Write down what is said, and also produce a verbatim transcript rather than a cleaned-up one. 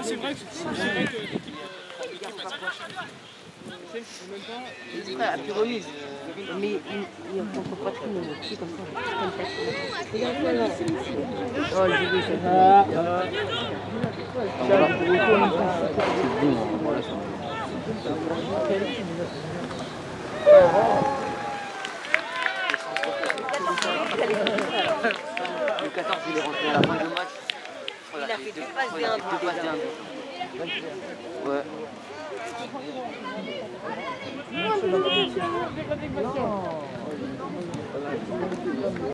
c'est vrai que c'est vrai que l'équipe Ouais, à plus remise. Mais il il rencontre pas trop, mais c'est comme ça. Regarde, voilà. Oh, le bébé, c'est ça. Le quatorze, il est rentré à la fin du match. Il a fait deux passes bien. Deux passes bien. Ouais. Non.